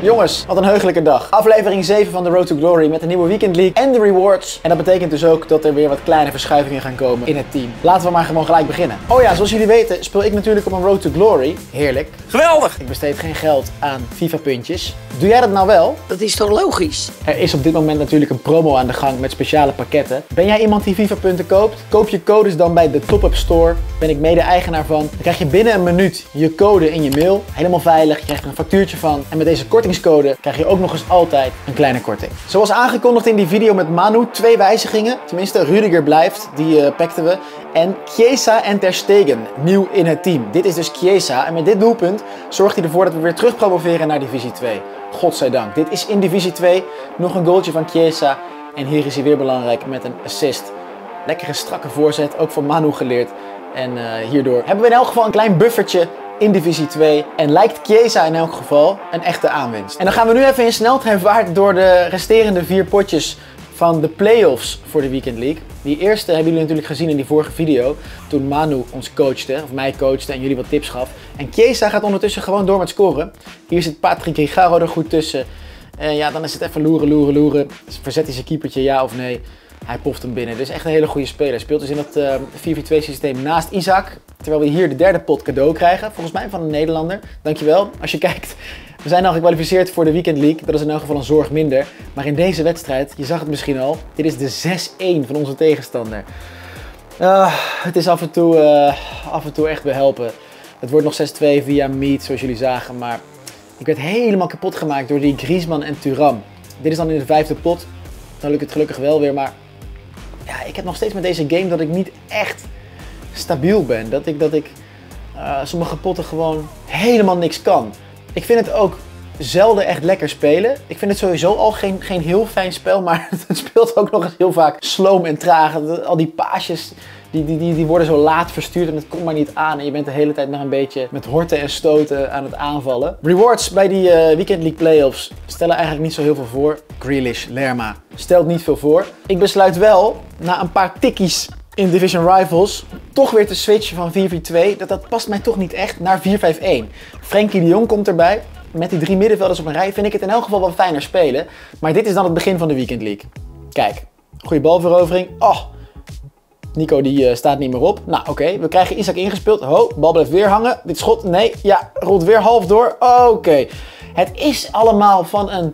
Jongens, wat een heugelijke dag. Aflevering 7 van The Road to Glory met de nieuwe Weekend League en de rewards. En dat betekent dus ook dat er weer wat kleine verschuivingen gaan komen in het team. Laten we maar gewoon gelijk beginnen. Oh ja, zoals jullie weten speel ik natuurlijk op een Road to Glory. Heerlijk. Geweldig! Ik besteed geen geld aan FIFA puntjes. Doe jij dat nou wel? Dat is toch logisch? Er is op dit moment natuurlijk een promo aan de gang met speciale pakketten. Ben jij iemand die FIFA punten koopt? Koop je codes dan bij de Top-Up Store. Ben ik mede-eigenaar van. Dan krijg je binnen een minuut je code in je mail. Helemaal veilig. Je krijgt er een factuurtje van. En met deze kortingscode krijg je ook nog eens altijd een kleine korting. Zoals aangekondigd in die video met Manu, 2 wijzigingen. Tenminste, Rudiger blijft. Die pakten we. En Chiesa en Ter Stegen, nieuw in het team. Dit is dus Chiesa. En met dit doelpunt zorgt hij ervoor dat we weer terug promoveren naar Divisie 2. Godzijdank. Dit is in Divisie 2. Nog een goaltje van Chiesa. En hier is hij weer belangrijk met een assist. Lekkere strakke voorzet, ook van Manu geleerd. En hierdoor hebben we in elk geval een klein buffertje in Divisie 2. En lijkt Chiesa in elk geval een echte aanwinst. En dan gaan we nu even in sneltreinvaart door de resterende 4 potjes van de play-offs voor de Weekend League. Die eerste hebben jullie natuurlijk gezien in die vorige video. Toen Manu ons coachte, of mij coachte en jullie wat tips gaf. En Chiesa gaat ondertussen gewoon door met scoren. Hier zit Patrick Rigaro er goed tussen. En ja, dan is het even loeren. Verzet hij zijn keepertje, ja of nee? Hij poft hem binnen. Dit is echt een hele goede speler. Hij speelt dus in dat 4-4-2 systeem naast Isaac. Terwijl we hier de derde pot cadeau krijgen. Volgens mij van een Nederlander. Dankjewel. Als je kijkt, we zijn al gekwalificeerd voor de Weekend League. Dat is in elk geval een zorg minder. Maar in deze wedstrijd, je zag het misschien al, dit is de 6-1 van onze tegenstander. Het is af en toe echt behelpen. Het wordt nog 6-2 via Meet, zoals jullie zagen. Maar ik werd helemaal kapot gemaakt door die Griezmann en Thuram. Dit is dan in de 5e pot. Dan lukt het gelukkig wel weer, maar ja, ik heb nog steeds met deze game dat ik niet echt stabiel ben. Dat ik sommige potten gewoon helemaal niks kan. Ik vind het ook zelden echt lekker spelen. Ik vind het sowieso al geen heel fijn spel, maar het speelt ook nog eens heel vaak sloom en traag. Al die paasjes die worden zo laat verstuurd en het komt maar niet aan. En je bent de hele tijd nog een beetje met horten en stoten aan het aanvallen. Rewards bij die Weekend League Playoffs stellen eigenlijk niet zo heel veel voor. Grealish, Lerma, stelt niet veel voor. Ik besluit wel, na een paar tikkies in Division Rivals, toch weer te switchen van 4-4-2. Dat past mij toch niet echt naar 4-5-1. Frenkie de Jong komt erbij. Met die 3 middenvelders op een rij vind ik het in elk geval wel fijner spelen. Maar dit is dan het begin van de Weekend League. Kijk, goede balverovering. Oh, Nico die staat niet meer op. Nou oké, we krijgen Isaac ingespeeld. Ho, bal blijft weer hangen. Dit schot, nee, ja, rolt weer half door. Oké. Het is allemaal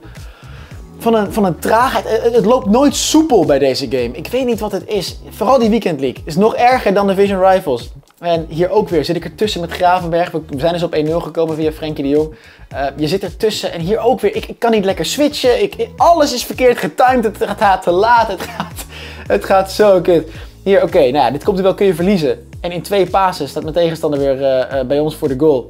van een traagheid. Het loopt nooit soepel bij deze game. Ik weet niet wat het is. Vooral die Weekend League is nog erger dan de Division Rivals. En hier ook weer zit ik ertussen met Gravenberg. We zijn dus op 1-0 gekomen via Frenkie de Jong. Je zit ertussen en hier ook weer. Ik kan niet lekker switchen. Alles is verkeerd getimed. Het gaat te laat. Het gaat zo kut. Hier, oké, nou ja, dit komt er wel, kun je verliezen. En in 2 passes staat mijn tegenstander weer bij ons voor de goal.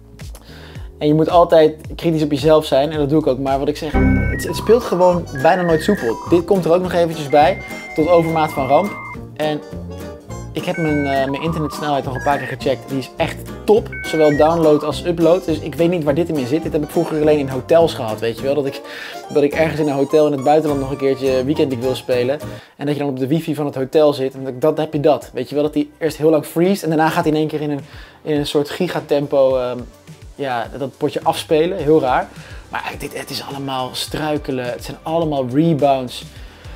En je moet altijd kritisch op jezelf zijn. En dat doe ik ook. Maar wat ik zeg, het speelt gewoon bijna nooit soepel. Dit komt er ook nog eventjes bij. Tot overmaat van ramp. En ik heb mijn internetsnelheid nog een paar keer gecheckt. Die is echt top. Zowel download als upload. Dus ik weet niet waar dit in zit. Dit heb ik vroeger alleen in hotels gehad, weet je wel. Dat ik ergens in een hotel in het buitenland nog een keertje Weekend League wil spelen. En dat je dan op de wifi van het hotel zit. En dan heb je dat. Weet je wel, dat die eerst heel lang freeze. En daarna gaat hij in één keer in een soort gigatempo ja, dat potje afspelen. Heel raar. Maar het is allemaal struikelen. Het zijn allemaal rebounds.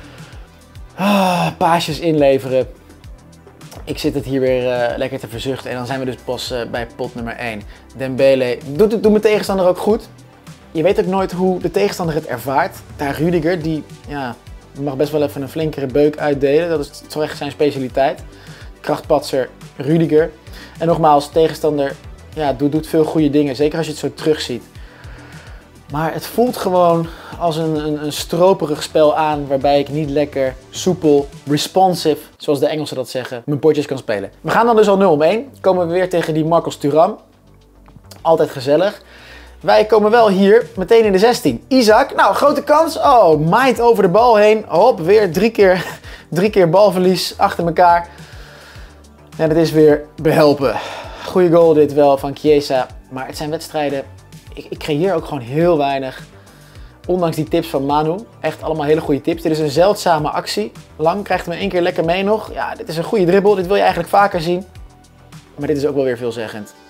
Paasjes inleveren. Ik zit het hier weer lekker te verzuchten en dan zijn we dus pas bij pot nummer 1. Dembele doet mijn tegenstander ook goed. Je weet ook nooit hoe de tegenstander het ervaart. Daar Rudiger, die mag best wel even een flinkere beuk uitdelen. Dat is toch echt zijn specialiteit. Krachtpatser Rudiger. En nogmaals, tegenstander doet veel goede dingen. Zeker als je het zo terugziet. Maar het voelt gewoon als een stroperig spel aan waarbij ik niet lekker soepel, responsive, zoals de Engelsen dat zeggen, mijn potjes kan spelen. We gaan dan dus al 0-1. Komen we weer tegen die Marcos Thuram. Altijd gezellig. Wij komen wel hier meteen in de 16. Isaac, nou grote kans. Oh, maait over de bal heen. Hop, weer 3 keer balverlies achter elkaar. En het is weer behelpen. Goeie goal dit wel van Chiesa. Maar het zijn wedstrijden. Ik creëer ook gewoon heel weinig. Ondanks die tips van Manu. Echt allemaal hele goede tips. Dit is een zeldzame actie. Lang krijgt hem 1 keer lekker mee nog. Ja, dit is een goede dribbel. Dit wil je eigenlijk vaker zien. Maar dit is ook wel weer veelzeggend.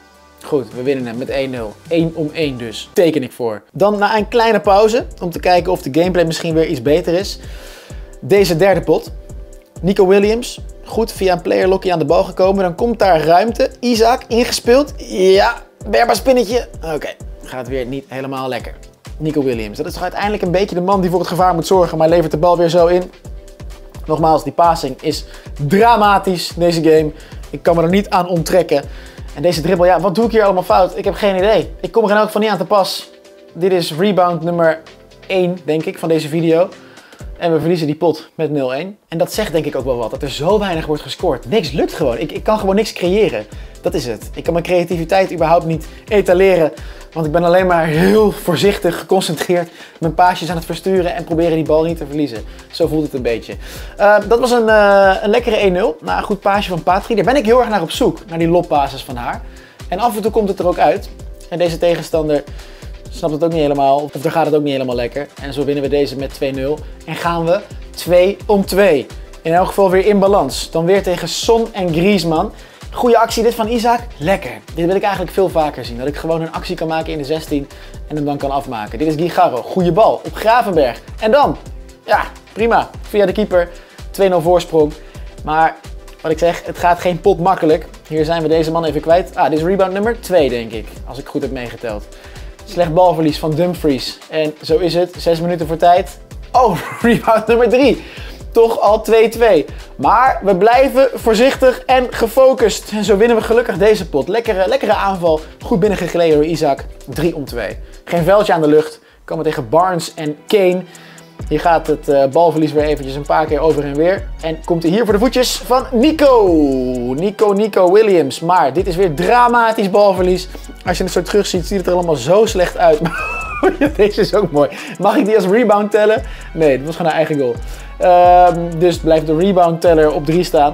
Goed, we winnen hem met 1-0. 1-1 dus. Teken ik voor. Dan na een kleine pauze, om te kijken of de gameplay misschien weer iets beter is. Deze derde pot. Nico Williams. Goed, via een player locky aan de bal gekomen. Dan komt daar ruimte. Isaac ingespeeld. Ja, Berba spinnetje. Oké, gaat weer niet helemaal lekker. Nico Williams. Dat is toch uiteindelijk een beetje de man die voor het gevaar moet zorgen. Maar levert de bal weer zo in. Nogmaals, die passing is dramatisch deze game. Ik kan me er niet aan onttrekken. En deze dribbel, ja, wat doe ik hier allemaal fout? Ik heb geen idee. Ik kom er in elk geval niet aan te pas. Dit is rebound nummer 1, denk ik, van deze video. En we verliezen die pot met 0-1. En dat zegt denk ik ook wel wat, dat er zo weinig wordt gescoord. Niks lukt gewoon. Ik kan gewoon niks creëren. Dat is het. Ik kan mijn creativiteit überhaupt niet etaleren. Want ik ben alleen maar heel voorzichtig geconcentreerd mijn paasjes aan het versturen en proberen die bal niet te verliezen. Zo voelt het een beetje. Dat was een lekkere 1-0. Na een goed paasje van Patri. Daar ben ik heel erg naar op zoek, naar die lopbasis van haar. En af en toe komt het er ook uit. En deze tegenstander snapt het ook niet helemaal, of daar gaat het ook niet helemaal lekker. En zo winnen we deze met 2-0. En gaan we 2-2. In elk geval weer in balans. Dan weer tegen Son en Griezmann. Goede actie dit van Isaac. Lekker. Dit wil ik eigenlijk veel vaker zien. Dat ik gewoon een actie kan maken in de 16 en hem dan kan afmaken. Dit is Guijarro. Goede bal op Gravenberg. En dan, ja, prima. Via de keeper. 2-0 voorsprong. Maar wat ik zeg, het gaat geen pot makkelijk. Hier zijn we deze man even kwijt. Ah, dit is rebound nummer 2, denk ik. Als ik goed heb meegeteld. Slecht balverlies van Dumfries. En zo is het. 6 minuten voor tijd. Oh, rebound nummer 3. Toch al 2-2. Maar we blijven voorzichtig en gefocust. En zo winnen we gelukkig deze pot. Lekkere aanval. Goed binnengegleden door Isaac. 3-2. Geen veldje aan de lucht. Komen tegen Barnes en Kane. Hier gaat het balverlies weer eventjes een paar keer over en weer. En komt hij hier voor de voetjes van Nico. Nico Williams. Maar dit is weer dramatisch balverlies. Als je het zo terug ziet, ziet het er allemaal zo slecht uit. Deze is ook mooi. Mag ik die als rebound tellen? Nee, dat was gewoon een eigen goal. Dus blijft de rebound teller op 3 staan.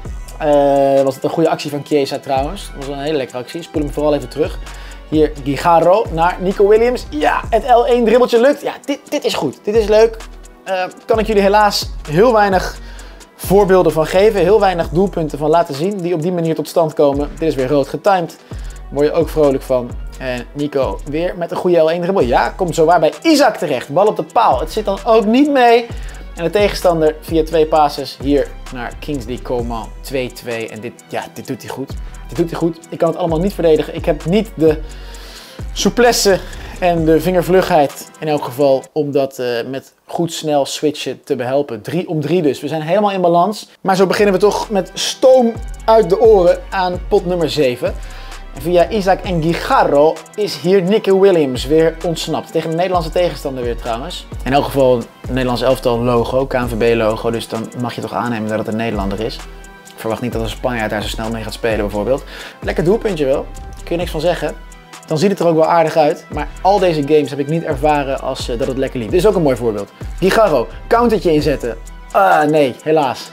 Was het een goede actie van Chiesa trouwens. Dat was een hele lekkere actie. Spoel hem vooral even terug. Hier Guijarro naar Nico Williams. Ja, het L1 dribbeltje lukt. Ja, dit is goed. Dit is leuk. Kan ik jullie helaas heel weinig voorbeelden van geven. Heel weinig doelpunten van laten zien die op die manier tot stand komen. Dit is weer rood getimed. Daar word je ook vrolijk van. En Nico weer met een goede L1 dribbel. Ja, komt zowaar bij Isaac terecht. Bal op de paal. Het zit dan ook niet mee. En de tegenstander via 2 passes hier naar Kingsley Coman 2-2. En dit doet hij goed. Dit doet hij goed. Ik kan het allemaal niet verdedigen. Ik heb niet de souplesse en de vingervlugheid in elk geval om dat met goed snel switchen te behelpen. 3-3 dus. We zijn helemaal in balans. Maar zo beginnen we toch met stoom uit de oren aan pot nummer 7. En via Isaac en Guijarro is hier Nico Williams weer ontsnapt. Tegen een Nederlandse tegenstander weer trouwens. In elk geval een Nederlands elftal logo, KNVB logo. Dus dan mag je toch aannemen dat het een Nederlander is. Ik verwacht niet dat een Spanjaard daar zo snel mee gaat spelen bijvoorbeeld. Lekker doelpuntje wel. Daar kun je niks van zeggen. Dan ziet het er ook wel aardig uit. Maar al deze games heb ik niet ervaren als dat het lekker liep. Dit is ook een mooi voorbeeld. Guijarro, countertje inzetten. Nee, helaas.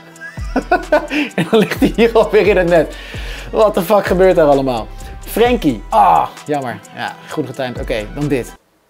En dan ligt hij hier alweer in het net. What the fuck gebeurt daar allemaal? Frenkie. Jammer. Ja, goed getimed. Oké, dan dit.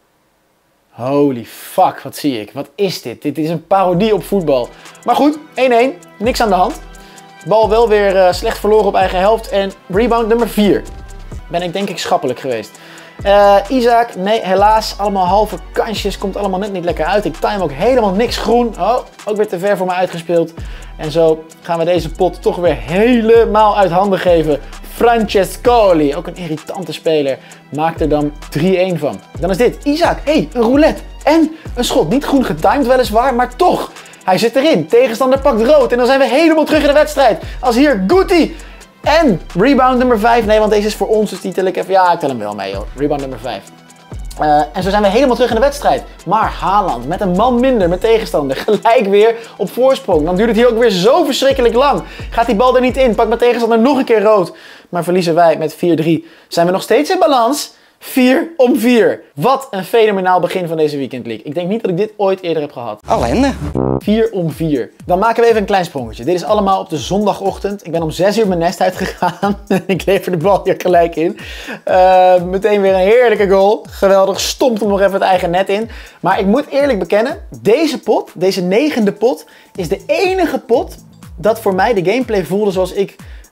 Holy fuck, wat zie ik. Wat is dit? Dit is een parodie op voetbal. Maar goed, 1-1. Niks aan de hand. Bal wel weer slecht verloren op eigen helft. En rebound nummer 4. Ben ik denk ik schappelijk geweest. Isaac, nee helaas. Allemaal halve kansjes. Komt allemaal net niet lekker uit. Ik time ook helemaal niks groen. Oh, ook weer te ver voor me uitgespeeld. En zo gaan we deze pot toch weer helemaal uit handen geven. Francescoli, ook een irritante speler, maakt er dan 3-1 van. Dan is dit Isaac, een roulette en een schot. Niet groen getimed weliswaar, maar toch. Hij zit erin, tegenstander pakt rood en dan zijn we helemaal terug in de wedstrijd. Als hier Guti en rebound nummer 5. Nee, want deze is voor ons, dus die tel ik even. Ja, ik tel hem wel mee joh. Rebound nummer 5. En zo zijn we helemaal terug in de wedstrijd. Maar Haaland met een man minder met tegenstander gelijk weer op voorsprong. Dan duurt het hier ook weer zo verschrikkelijk lang. Gaat die bal er niet in, pakt mijn tegenstander nog een keer rood. Maar verliezen wij met 4-3. Zijn we nog steeds in balans? 4-4. Wat een fenomenaal begin van deze Weekend League. Ik denk niet dat ik dit ooit eerder heb gehad. Ellende. 4-4. Dan maken we even een klein sprongetje. Dit is allemaal op de zondagochtend. Ik ben om 6 uur mijn nest uitgegaan. Ik lever de bal hier gelijk in. Meteen weer een heerlijke goal. Geweldig. Stompt hem nog even het eigen net in. Maar ik moet eerlijk bekennen. Deze pot, deze 9e pot, is de enige pot dat voor mij de gameplay voelde zoals ik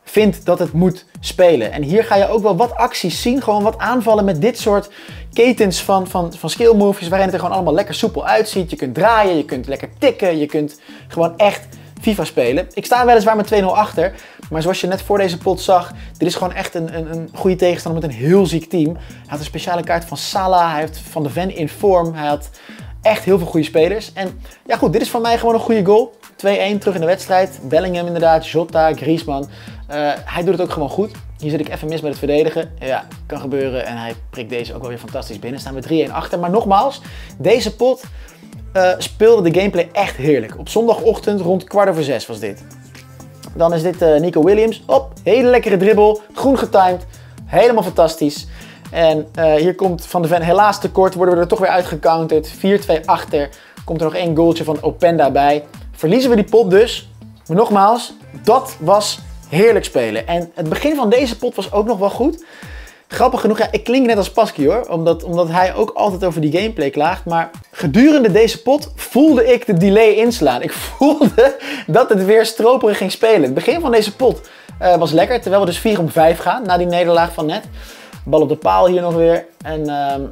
vindt dat het moet spelen. En hier ga je ook wel wat acties zien, gewoon wat aanvallen met dit soort ketens van skill moves, waarin het er gewoon allemaal lekker soepel uitziet. Je kunt draaien, je kunt lekker tikken, je kunt gewoon echt FIFA spelen. Ik sta weliswaar met 2-0 achter, maar zoals je net voor deze pot zag, dit is gewoon echt een goede tegenstander met een heel ziek team. Hij had een speciale kaart van Salah, hij heeft Van de Ven in vorm, hij had echt heel veel goede spelers. En ja goed, dit is voor mij gewoon een goede goal. 2-1 terug in de wedstrijd. Bellingham inderdaad, Jota, Griezmann. Hij doet het ook gewoon goed. Hier zit ik even mis met het verdedigen. Ja, kan gebeuren. En hij prikt deze ook wel weer fantastisch binnen. Staan we 3-1 achter. Maar nogmaals, deze pot speelde de gameplay echt heerlijk. Op zondagochtend rond 5:15 was dit. Dan is dit Nico Williams. Op, hele lekkere dribbel. Groen getimed. Helemaal fantastisch. En hier komt Van de Ven helaas tekort. Worden we er toch weer uitgecounterd. 4-2 achter. Komt er nog één goaltje van Openda bij. Verliezen we die pot dus. Maar nogmaals, dat was heerlijk spelen. En het begin van deze pot was ook nog wel goed. Grappig genoeg, ja, ik klink net als Pasky hoor. Omdat hij ook altijd over die gameplay klaagt. Maar gedurende deze pot voelde ik de delay inslaan. Ik voelde dat het weer stroperig ging spelen. Het begin van deze pot was lekker. Terwijl we dus 4-5 gaan na die nederlaag van net. Bal op de paal hier nog weer. En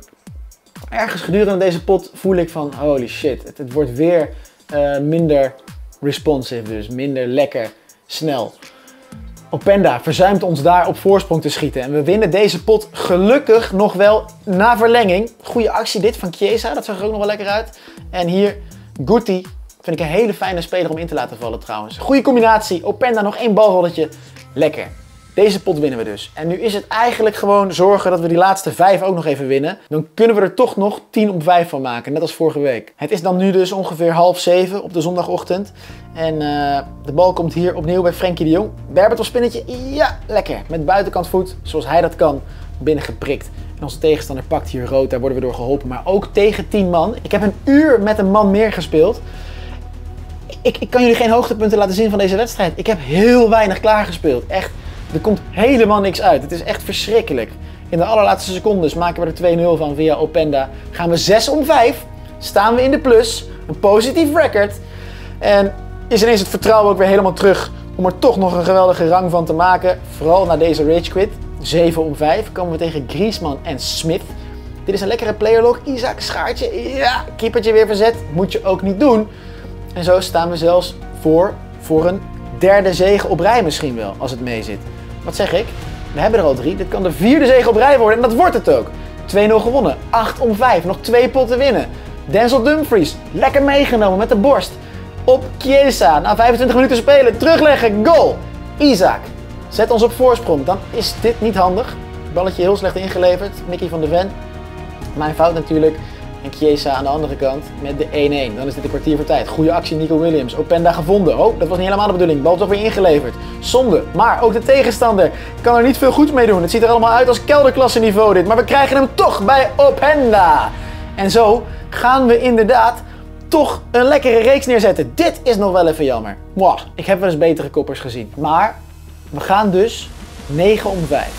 ergens gedurende deze pot voel ik van holy shit. Het wordt weer minder responsive, dus minder lekker snel. Openda verzuimt ons daar op voorsprong te schieten. En we winnen deze pot gelukkig nog wel na verlenging. Goede actie dit van Chiesa, dat zag er ook nog wel lekker uit. En hier Guti, vind ik een hele fijne speler om in te laten vallen trouwens. Goede combinatie, Openda nog één balrolletje. Lekker. Deze pot winnen we dus. En nu is het eigenlijk gewoon zorgen dat we die laatste 5 ook nog even winnen. Dan kunnen we er toch nog 10-5 van maken, net als vorige week. Het is dan nu dus ongeveer 6:30 op de zondagochtend. En de bal komt hier opnieuw bij Frenkie de Jong. Berbatov spinnetje, ja, lekker. Met buitenkant voet, zoals hij dat kan, binnengeprikt. En onze tegenstander pakt hier rood, daar worden we door geholpen. Maar ook tegen 10 man. Ik heb een uur met een man meer gespeeld. Ik kan jullie geen hoogtepunten laten zien van deze wedstrijd. Ik heb heel weinig klaargespeeld, echt. Er komt helemaal niks uit. Het is echt verschrikkelijk. In de allerlaatste secondes maken we er 2-0 van via Openda. Gaan we 6-5. Staan we in de plus. Een positief record. En is ineens het vertrouwen ook weer helemaal terug om er toch nog een geweldige rang van te maken. Vooral na deze rage quit. 7-5 komen we tegen Griezmann en Smith. Dit is een lekkere playerlog. Isaac, schaartje. Ja, keepertje weer verzet. Moet je ook niet doen. En zo staan we zelfs voor een derde zege op rij misschien wel, als het mee zit. Wat zeg ik? We hebben er al 3. Dit kan de 4e zege op rij worden en dat wordt het ook. 2-0 gewonnen. 8-5. Nog 2 potten winnen. Denzel Dumfries. Lekker meegenomen met de borst. Op Chiesa. Na 25 minuten spelen. Terugleggen. Goal. Isaac. Zet ons op voorsprong. Dan is dit niet handig. Balletje heel slecht ingeleverd. Mickey van de Ven. Mijn fout natuurlijk. En Chiesa aan de andere kant met de 1-1. Dan is dit een kwartier voor tijd. Goede actie Nico Williams. Openda gevonden. Oh, dat was niet helemaal de bedoeling. Bal toch weer ingeleverd. Zonde. Maar ook de tegenstander kan er niet veel goeds mee doen. Het ziet er allemaal uit als kelderklasse niveau dit. Maar we krijgen hem toch bij Openda. En zo gaan we inderdaad toch een lekkere reeks neerzetten. Dit is nog wel even jammer. Mwah, ik heb wel eens betere koppers gezien. Maar we gaan dus 9-5.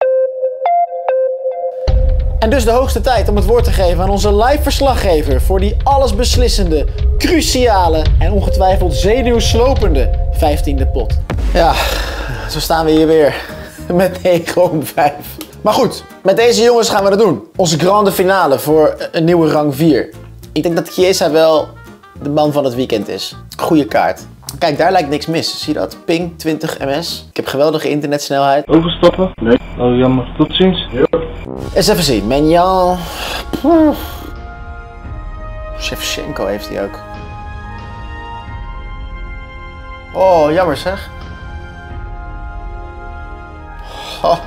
En dus de hoogste tijd om het woord te geven aan onze live verslaggever voor die allesbeslissende, cruciale en ongetwijfeld zenuwslopende 15e pot. Ja, zo staan we hier weer met 9-5. Maar goed, met deze jongens gaan we het doen. Onze grande finale voor een nieuwe rang 4. Ik denk dat Chiesa wel de man van het weekend is. Goeie kaart. Kijk, daar lijkt niks mis. Zie je dat? Ping 20 ms. Ik heb geweldige internetsnelheid. Overstappen? Nee. Oh, jammer. Tot ziens. Ja. Eens even zien. Menjan. Shevchenko heeft hij ook. Oh, jammer zeg. Oh.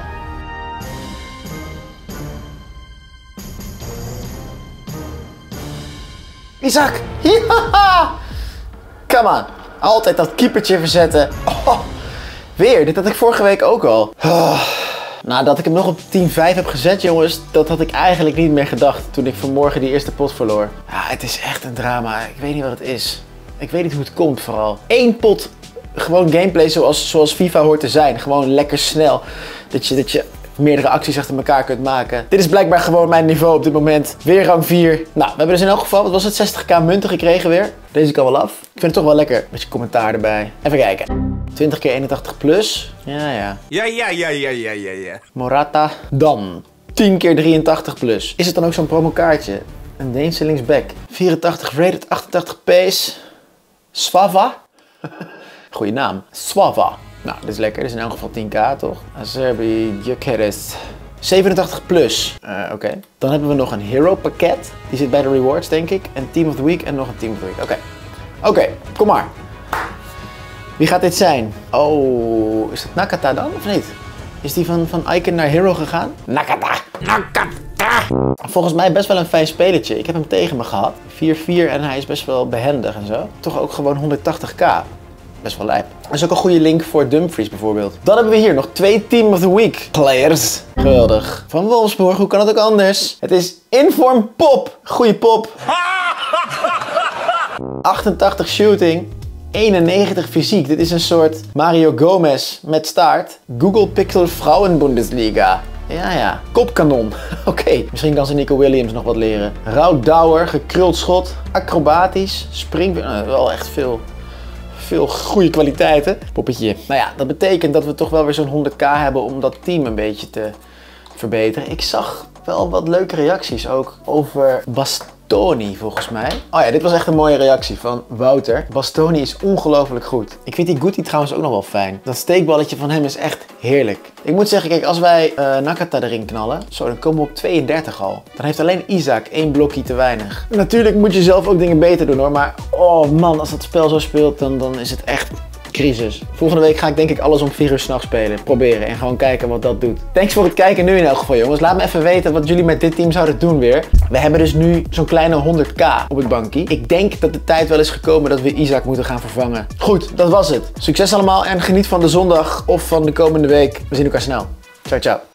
Isaac! Ja! Come on. Altijd dat keepertje verzetten. Oh. Weer, dit had ik vorige week ook al. Oh. Nadat ik hem nog op 10-5 heb gezet, jongens, dat had ik eigenlijk niet meer gedacht toen ik vanmorgen die eerste pot verloor. Ja, het is echt een drama. Ik weet niet wat het is. Ik weet niet hoe het komt vooral. 1 pot, gewoon gameplay zoals FIFA hoort te zijn. Gewoon lekker snel. Dat je meerdere acties achter elkaar kunt maken. Dit is blijkbaar gewoon mijn niveau op dit moment. Weer rang 4. Nou, we hebben dus in elk geval, wat was het, 60k munten gekregen weer. Deze kan wel af. Ik vind het toch wel lekker. Beetje commentaar erbij. Even kijken. 20 keer 81 plus. Ja. Ja. Morata. Dan 10 keer 83 plus. Is het dan ook zo'n promokaartje? Een Deense linksback. 84 rated, 88 pace. Svava. Goeie naam. Svava. Nou, dit is lekker. Dit is in elk geval 10k, toch? Acerbi Gyökeres. 87 plus. Oké. Dan hebben we nog een hero pakket. Die zit bij de rewards, denk ik. Een team of the week en nog een team of the week. Oké, kom maar. Wie gaat dit zijn? Oh, is het Nakata dan, of niet? Is die van Icon naar Hero gegaan? Nakata! Volgens mij best wel een fijn spelletje. Ik heb hem tegen me gehad. 4-4 en hij is best wel behendig en zo. Toch ook gewoon 180k. Best wel lijp. Dat is ook een goede link voor Dumfries bijvoorbeeld. Dan hebben we hier nog 2 Team of the Week players. Geweldig. Van Wolfsburg, hoe kan het ook anders? Het is Inform Pop. Goeie pop. 88 shooting. 91 fysiek. Dit is een soort Mario Gomez met staart. Google Pixel Vrouwenbundesliga. Ja. Kopkanon. Oké. Misschien kan ze Nico Williams nog wat leren. Rauw Douwer, gekruld schot. Acrobatisch. Spring. Wel echt veel goede kwaliteiten. Poppetje. Nou ja, dat betekent dat we toch wel weer zo'n 100k hebben om dat team een beetje te verbeteren. Ik zag wel wat leuke reacties ook over Bastoni volgens mij. Oh ja, dit was echt een mooie reactie van Wouter. Bastoni is ongelooflijk goed. Ik vind die Guti trouwens ook nog wel fijn. Dat steekballetje van hem is echt heerlijk. Ik moet zeggen, kijk, als wij Nakata erin knallen, zo, dan komen we op 32 al. Dan heeft alleen Isaac 1 blokje te weinig. Natuurlijk moet je zelf ook dingen beter doen hoor, maar oh man, als dat spel zo speelt, dan is het echt crisis. Volgende week ga ik denk ik alles om 4 uur 's nachts spelen. Proberen en gewoon kijken wat dat doet. Thanks voor het kijken nu in elk geval jongens. Laat me even weten wat jullie met dit team zouden doen weer. We hebben dus nu zo'n kleine 100k op het bankje. Ik denk dat de tijd wel is gekomen dat we Isaac moeten gaan vervangen. Goed, dat was het. Succes allemaal en geniet van de zondag of van de komende week. We zien elkaar snel. Ciao.